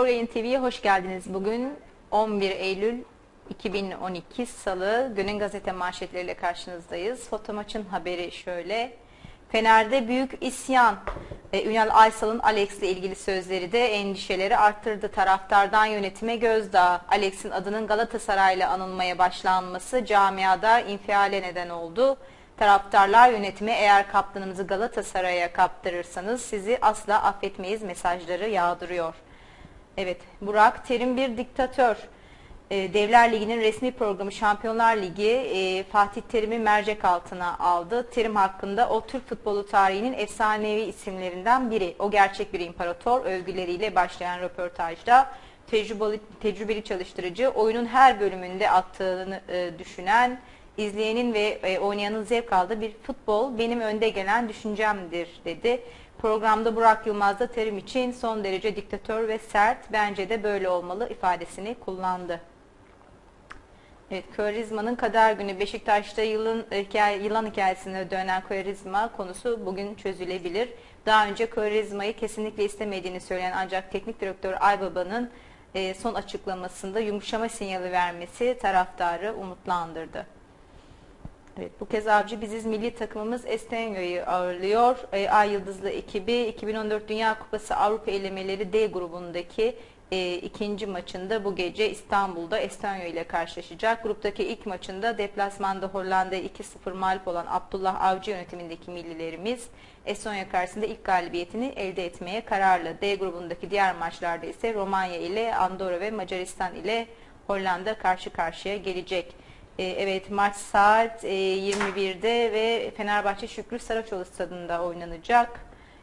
Show Yayın TV'ye hoş geldiniz. Bugün 11 Eylül 2012 Salı. Günün gazete manşetleriyle karşınızdayız. Foto maçın haberi şöyle. Fener'de büyük isyan. Ünal Aysal'ın Alex'le ilgili sözleri de endişeleri arttırdı. Taraftardan yönetime gözdağı. Alex'in adının Galatasaray'la anılmaya başlanması camiada infiale neden oldu. Taraftarlar yönetime eğer kaptanımızı Galatasaray'a kaptırırsanız sizi asla affetmeyiz mesajları yağdırıyor. Evet, Burak Terim bir diktatör. Devler Ligi'nin resmi programı Şampiyonlar Ligi Fatih Terim'i mercek altına aldı. Terim hakkında o Türk futbolu tarihinin efsanevi isimlerinden biri. O gerçek bir imparator övgüleriyle başlayan röportajda tecrübeli çalıştırıcı, oyunun her bölümünde attığını düşünen, izleyenin ve oynayanın zevk aldığı bir futbol benim önde gelen düşüncemdir dedi. Programda Burak Yılmaz da Terim için son derece diktatör ve sert, bence de böyle olmalı ifadesini kullandı. Evet, Quaresma'nın kader günü. Beşiktaş'ta yılan hikayesine dönen Quaresma konusu bugün çözülebilir. Daha önce Quaresma'yı kesinlikle istemediğini söyleyen ancak teknik direktör Aybaba'nın son açıklamasında yumuşama sinyali vermesi taraftarı umutlandırdı. Evet, bu kez Avcı Biziz milli takımımız Estonya'yı ağırlıyor. Ay Yıldızlı ekibi 2014 Dünya Kupası Avrupa elemeleri D grubundaki ikinci maçında bu gece İstanbul'da Estonya ile karşılaşacak. Gruptaki ilk maçında deplasmanda Hollanda'ya 2-0 mağlup olan Abdullah Avcı yönetimindeki millilerimiz Estonya karşısında ilk galibiyetini elde etmeye kararlı. D grubundaki diğer maçlarda ise Romanya ile Andorra ve Macaristan ile Hollanda karşı karşıya gelecek. Evet, maç saat 21'de ve Fenerbahçe Şükrü Saraçoğlu stadında oynanacak.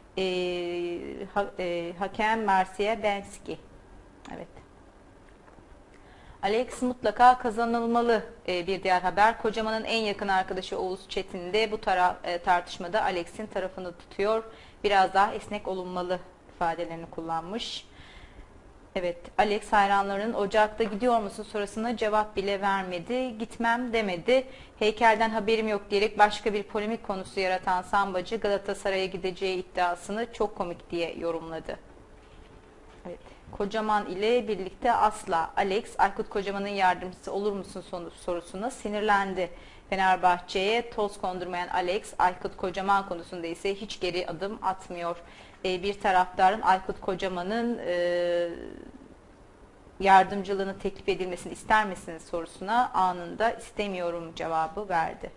Hakem Marcia Benski. Evet. Alex mutlaka kazanılmalı bir diğer haber. Kocaman'ın en yakın arkadaşı Oğuz Çetin de bu tartışmada Alex'in tarafını tutuyor. Biraz daha esnek olunmalı ifadelerini kullanmış. Evet, Alex hayranlarının Ocak'ta gidiyor musun sorusuna cevap bile vermedi. Gitmem demedi. Heykelden haberim yok diyerek başka bir polemik konusu yaratan Sambacı Galatasaray'a gideceği iddiasını çok komik diye yorumladı. Evet, Kocaman ile birlikte asla. Alex, Aykut Kocaman'ın yardımcısı olur musun sorusuna sinirlendi. Fenerbahçe'ye toz kondurmayan Alex, Aykut Kocaman konusunda ise hiç geri adım atmıyor. Bir taraftarın Aykut Kocaman'ın yardımcılığını teklif edilmesini ister misiniz sorusuna anında istemiyorum cevabı verdi.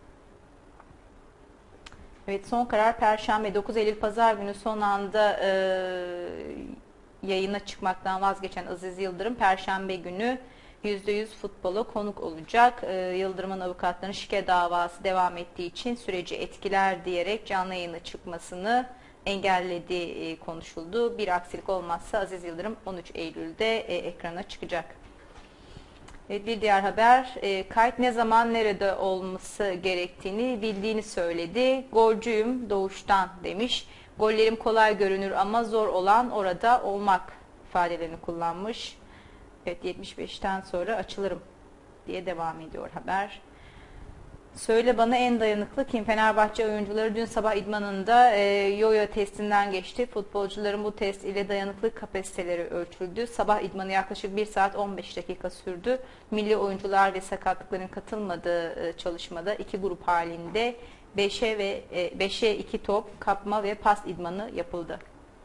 Evet, son karar Perşembe 9 Eylül Pazar günü son anda yayına çıkmaktan vazgeçen Aziz Yıldırım Perşembe günü %100 futbola konuk olacak. Yıldırım'ın avukatlarının şike davası devam ettiği için süreci etkiler diyerek canlı yayına çıkmasını engellediği konuşuldu. Bir aksilik olmazsa Aziz Yıldırım 13 Eylül'de ekrana çıkacak. Bir diğer haber, kayıt ne zaman nerede olması gerektiğini bildiğini söyledi. Golcüyüm doğuştan demiş. Gollerim kolay görünür ama zor olan orada olmak ifadelerini kullanmış. Evet, 75'ten sonra açılırım diye devam ediyor haber. Söyle bana en dayanıklı kim? Fenerbahçe oyuncuları dün sabah idmanında yo-yo testinden geçti. Futbolcuların bu test ile dayanıklık kapasiteleri ölçüldü. Sabah idmanı yaklaşık 1 saat 15 dakika sürdü. Milli oyuncular ve sakatlıkların katılmadığı çalışmada iki grup halinde 5'e 2 top, kapma ve pas idmanı yapıldı.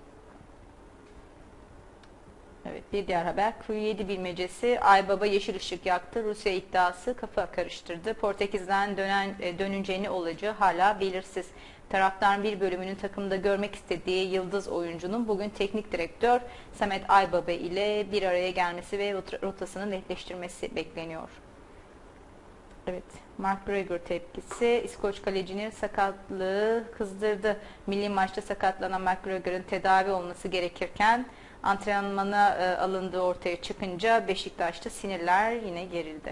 Evet, bir diğer haber. Q7 bilmecesi Aybaba yeşil ışık yaktı. Rusya iddiası kafa karıştırdı. Portekiz'den dönünce ne olacağı hala belirsiz. Taraftarın bir bölümünün takımda görmek istediği yıldız oyuncunun bugün teknik direktör Samet Aybaba ile bir araya gelmesi ve rotasını netleştirmesi bekleniyor. Evet, McGregor tepkisi. İskoç kalecinin sakatlığı kızdırdı. Milli maçta sakatlanan McGregor'ın tedavi olması gerekirken antrenmana alındığı ortaya çıkınca Beşiktaş'ta sinirler yine gerildi.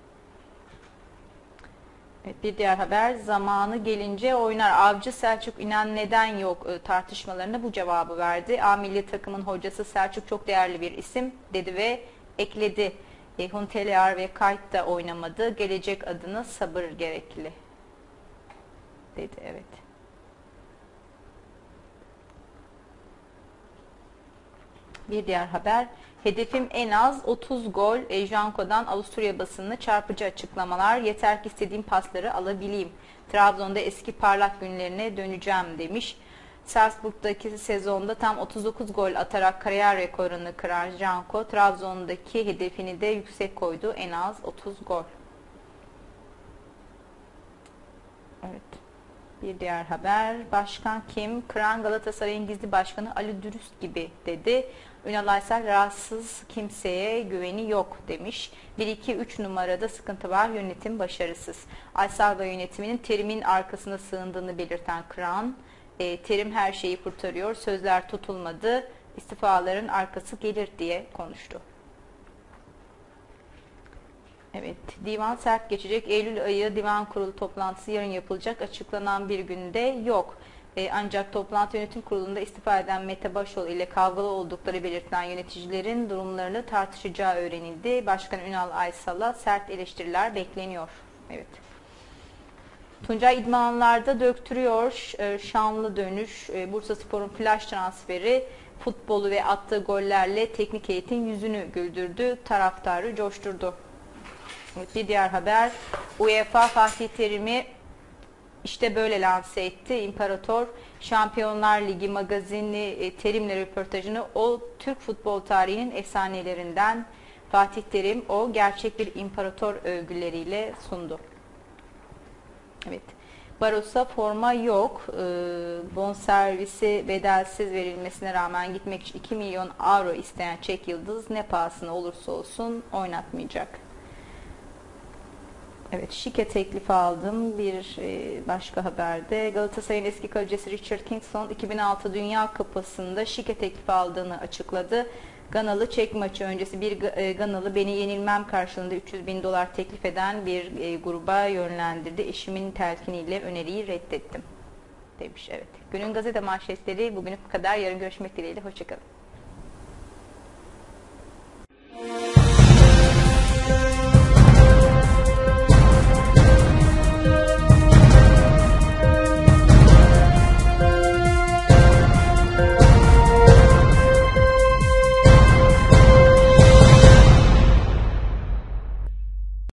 Evet, bir diğer haber, zamanı gelince oynar. Avcı Selçuk İnan neden yok tartışmalarına bu cevabı verdi. A milli takımın hocası Selçuk çok değerli bir isim dedi ve ekledi. Huntelaar ve Kayt da oynamadı. Gelecek adına sabır gerekli dedi. Evet. Bir diğer haber, hedefim en az 30 gol. Janko'dan Avusturya basınına çarpıcı açıklamalar. Yeter ki istediğim pasları alabileyim. Trabzon'da eski parlak günlerine döneceğim demiş. Salzburg'daki sezonda tam 39 gol atarak kariyer rekorunu kıran Janko, Trabzon'daki hedefini de yüksek koydu. En az 30 gol. Evet. Bir diğer haber, başkan kim? Kıran Galatasaray'ın gizli başkanı Ali Dürüst gibi dedi. Ünal Aysal rahatsız, kimseye güveni yok demiş. 1-2-3 numarada sıkıntı var, yönetim başarısız. Aysal ve yönetiminin Terim'in arkasına sığındığını belirten Kıran, Terim her şeyi kurtarıyor, sözler tutulmadı, istifaların arkası gelir diye konuştu. Evet, divan sert geçecek. Eylül ayı divan kurulu toplantısı yarın yapılacak. Açıklanan bir günde yok. Ancak toplantı yönetim kurulunda istifa eden Mete Başol ile kavgalı oldukları belirtilen yöneticilerin durumlarını tartışacağı öğrenildi. Başkan Ünal Aysal'a sert eleştiriler bekleniyor. Evet. Tuncay idmanlarda döktürüyor. Şanlı dönüş. Bursaspor'un flash transferi futbolu ve attığı gollerle teknik heyetin yüzünü güldürdü. Taraftarı coşturdu. Bir diğer haber, UEFA Fatih Terim'i işte böyle lanse etti. İmparator Şampiyonlar Ligi magazini Terim'le röportajını o Türk futbol tarihinin efsanelerinden Fatih Terim o gerçek bir imparator övgüleriyle sundu. Evet. Baros'a forma yok. Bonservisi bedelsiz verilmesine rağmen gitmek için 2 milyon euro isteyen Çek Yıldız ne pahasına olursa olsun oynatmayacak. Evet, şike teklifi aldım. Bir başka haberde Galatasaray'ın eski kalecisi Richard Kingston 2006 Dünya Kupası'nda şike teklifi aldığını açıkladı. Ganalı Çek maçı öncesi bir Ganalı beni yenilmem karşılığında 300 bin dolar teklif eden bir gruba yönlendirdi. Eşimin telkiniyle öneriyi reddettim demiş. Evet. Günün gazete manşetleri bugünlük bu kadar. Yarın görüşmek dileğiyle. Hoşçakalın.